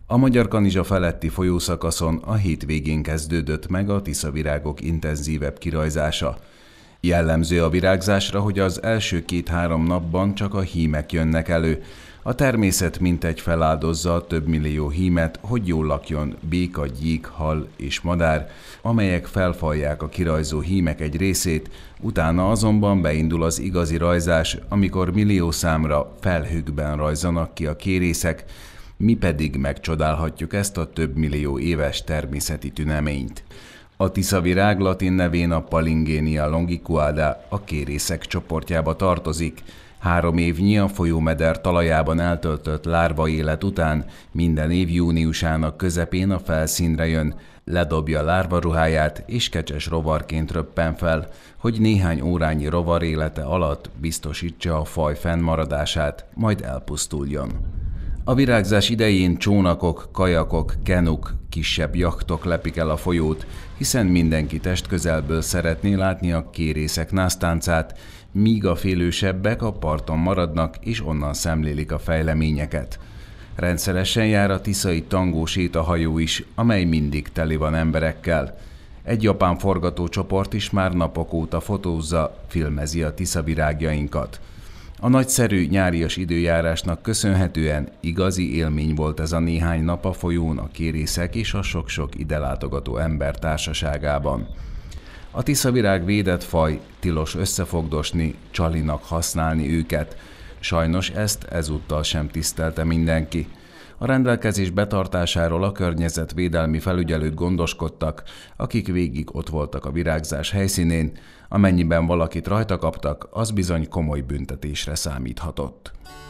A Magyar-Kanizsa feletti folyószakaszon a hétvégén kezdődött meg a tiszavirágok intenzívebb kirajzása. Jellemző a virágzásra, hogy az első 2-3 napban csak a hímek jönnek elő. A természet mintegy feláldozza a több millió hímet, hogy jól lakjon béka, gyík, hal és madár, amelyek felfalják a kirajzó hímek egy részét, utána azonban beindul az igazi rajzás, amikor milliószámra felhőkben rajzanak ki a kérészek, mi pedig megcsodálhatjuk ezt a több millió éves természeti tüneményt. A tiszavirág latin nevén a Palingénia longicuada a kérészek csoportjába tartozik. 3 évnyi a folyómeder talajában eltöltött lárva élet után minden év júniusának közepén a felszínre jön, ledobja lárvaruháját és kecses rovarként röppen fel, hogy néhány órányi rovar élete alatt biztosítsa a faj fennmaradását, majd elpusztuljon. A virágzás idején csónakok, kajakok, kenuk, kisebb jachtok lepik el a folyót, hiszen mindenki testközelből szeretné látni a kérészek násztáncát, míg a félősebbek a parton maradnak és onnan szemlélik a fejleményeket. Rendszeresen jár a tiszai tangó sétahajó is, amely mindig teli van emberekkel. Egy japán forgatócsoport is már napok óta fotózza, filmezi a tiszavirágjainkat. A nagyszerű nyárias időjárásnak köszönhetően igazi élmény volt ez a néhány nap a folyón a kérészek és a sok-sok ide látogató ember társaságában. A tiszavirág védett faj, tilos összefogdosni, csalinak használni őket. Sajnos ezt ezúttal sem tisztelte mindenki. A rendelkezés betartásáról a környezetvédelmi felügyelők gondoskodtak, akik végig ott voltak a virágzás helyszínén, amennyiben valakit rajta kaptak, az bizony komoly büntetésre számíthatott.